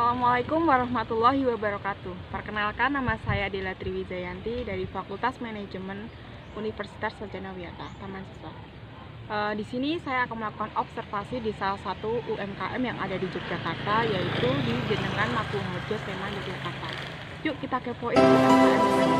Assalamualaikum warahmatullahi wabarakatuh. Perkenalkan, nama saya Dela Triwijayanti dari Fakultas Manajemen Universitas Sarjana Wiyata, Taman Siswa. Di sini saya akan melakukan observasi di salah satu UMKM yang ada di Yogyakarta, yaitu di Jenengan Makuharjo, Sleman, Yogyakarta. Yuk kita kepoin UMKM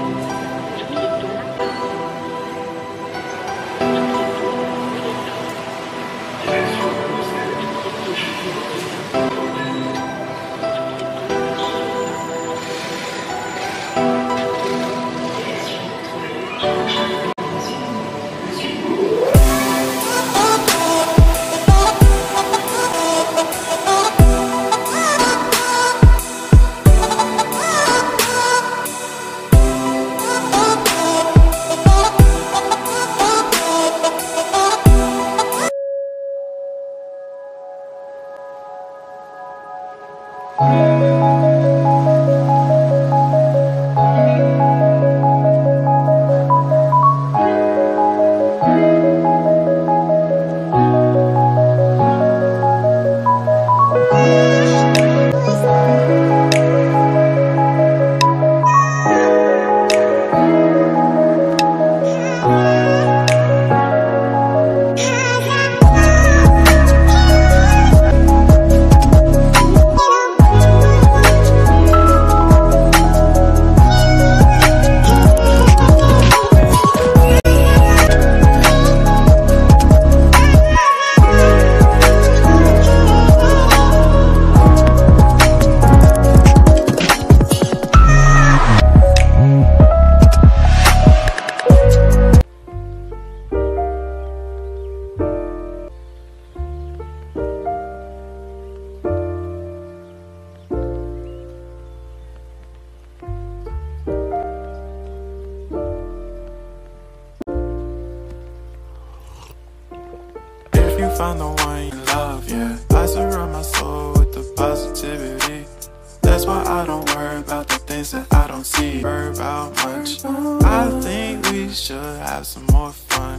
Find the one you love, yeah. I surround my soul with the positivity. That's why I don't worry about the things that I don't see. Worry about much. I think we should have some more fun.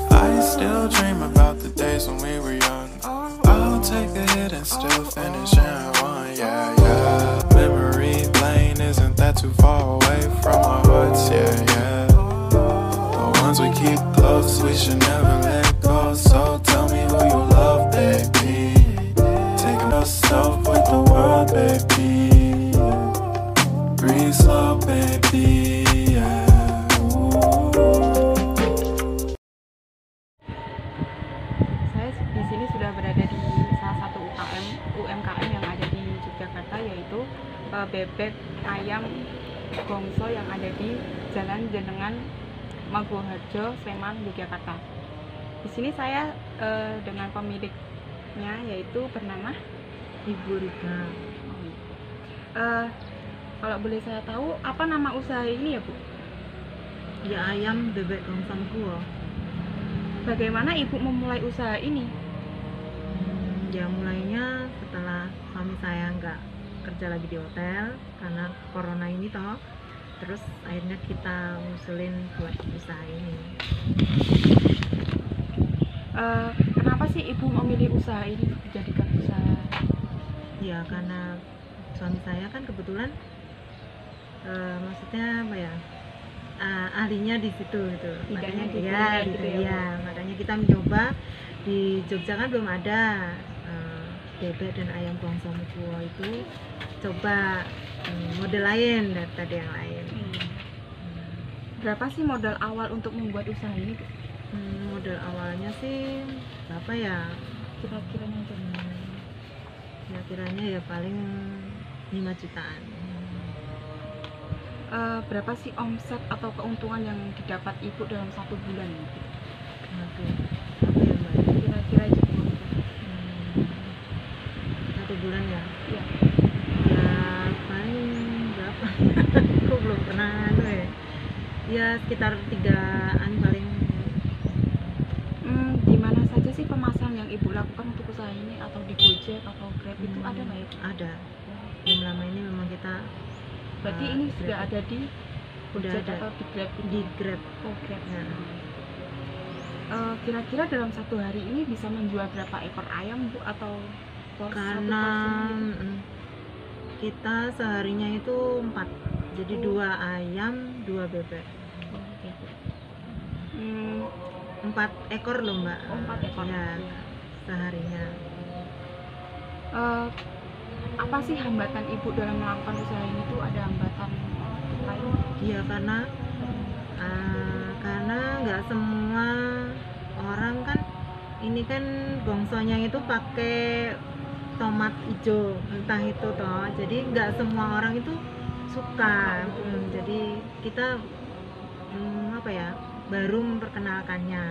I still dream about the days when we were young. I'll take a hit and still finish in one, yeah, yeah. Memory lane isn't that too far away from our hearts, yeah, yeah. The ones we keep close, we should never let go. So tell me who you love, baby. Taking yourself with the world, baby. Breathe slow, baby, yeah. Saya di sini sudah berada di salah satu UMKM yang ada di Yogyakarta, yaitu bebek ayam gongso yang ada di Jalan Jenengan Makuharjo, Sleman, Yogyakarta. Di sini saya dengan pemiliknya, yaitu bernama Ibu Rika. Kalau boleh saya tahu, apa nama usaha ini ya, Bu? Ya, ayam bebek gongso kuo. Bagaimana Ibu memulai usaha ini? Ya, mulainya setelah suami saya nggak kerja lagi di hotel karena corona ini toh. Terus akhirnya kita ngusulin buat usaha ini. Kenapa sih Ibu memilih usaha ini dijadikan usaha? Ya, karena suami saya kan kebetulan maksudnya apa ya, ahlinya di situ gitu. Bidangnya Makanya di ya, kuliner gitu gitu, ya, Bu? ya. Makanya kita mencoba. Di Jogja kan belum ada bebek dan ayam gongso kuo itu, coba model lain daripada yang lain. Berapa sih modal awal untuk membuat usaha ini, Bu? Modal awalnya sih berapa ya? Kira-kiranya aja. Kira-kiranya ya paling 5 jutaan. Berapa sih omset atau keuntungan yang didapat Ibu dalam 1 bulan? Oke. Apa ya, Mbak? Kira-kira aja. 1 bulan ya? Iya. Ya paling berapa? Aku belum pernah ya. Ya sekitar 3-an paling. Di mana saja sih pemasaran yang Ibu lakukan untuk usaha ini, atau di Gojek atau Grab itu ada nggak ya, Bu? Ada. Belum lama ini memang kita Berarti ini sudah Grab. ada di Udah Gojek ada atau di Grab? di Grab. Oh, Grab. Nah, Kira-kira dalam 1 hari ini bisa menjual berapa ekor ayam, Bu, atau satu karena porsi gitu? Kita seharinya itu 4, jadi 2 ayam 2 bebek. Oke. Hmm, 4 ekor loh mbak. 4 ekor. Ya, seharinya. Eh, apa sih hambatan ibu dalam melakukan usaha ini tuh, ada hambatan lain? Iya, karena nggak semua orang kan, ini kan gongsonya itu pakai tomat hijau, entah itu toh, jadi nggak semua orang itu suka. Jadi kita apa ya, baru memperkenalkannya.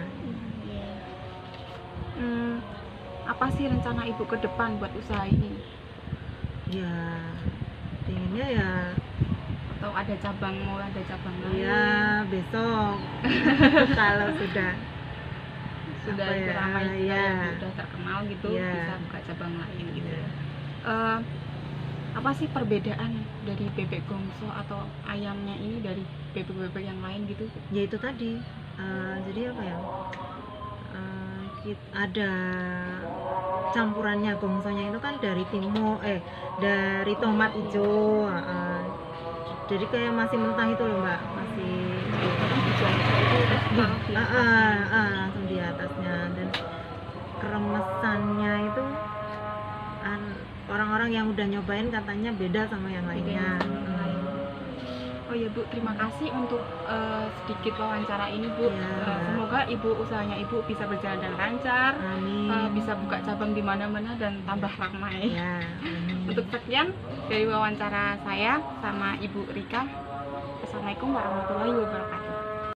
Apa sih rencana ibu ke depan buat usaha ini? Ya inginnya ya, Atau ada cabang, mau ada cabang lain? ya besok kalau sudah Sudah apa ya, ramai, ya. sudah terkenal gitu, Ya. bisa buka cabang lain gitu. Ya. Apa sih perbedaan dari bebek gongso atau ayamnya ini dari bebek-bebek yang lain gitu? Ya itu tadi, jadi apa ya, ada campurannya. Gongsonya itu kan dari dari tomat hijau, jadi kayak masih mentah itu loh mbak, masih langsung di atasnya. Dan kremesannya itu orang-orang yang udah nyobain katanya beda sama yang lainnya. Oh ya Bu, terima kasih untuk sedikit wawancara ini Bu. Ya. Semoga usahanya ibu bisa berjalan dengan lancar, Amin. bisa buka cabang di mana-mana dan tambah ramai. Ya, amin. Untuk sekian dari wawancara saya sama Ibu Rika. Assalamualaikum warahmatullahi wabarakatuh.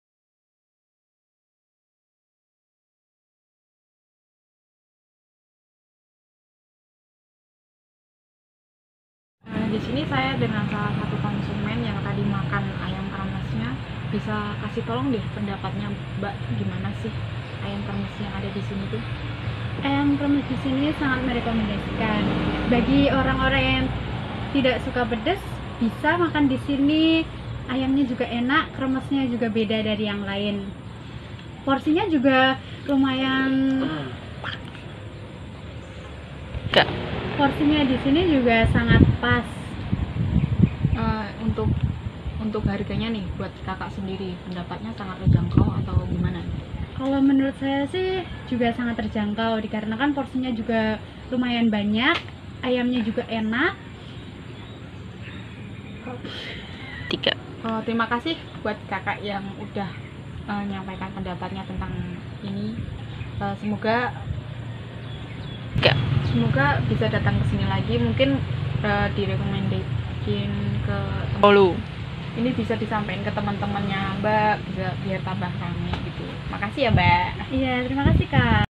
Di sini saya dengan salah satu konsumen yang tadi makan ayam kremesnya. Bisa kasih tolong deh pendapatnya Mbak, gimana sih ayam kremes yang ada di sini tuh? Ayam kremes di sini sangat merekomendasikan bagi orang-orang yang tidak suka pedas, bisa makan di sini. Ayamnya juga enak, kremesnya juga beda dari yang lain. Porsinya juga lumayan. Porsinya di sini juga sangat pas. Untuk harganya nih buat kakak sendiri, pendapatnya sangat terjangkau atau gimana? Kalau menurut saya sih juga sangat terjangkau, dikarenakan porsinya juga lumayan banyak, ayamnya juga enak. Terima kasih buat kakak yang udah menyampaikan pendapatnya tentang ini. Semoga bisa datang ke sini lagi, mungkin direkomendasiin ke ini bisa disampaikan ke teman-temannya Mbak, bisa biar tambah ramai gitu. Makasih ya Mbak. Iya, terima kasih Kak.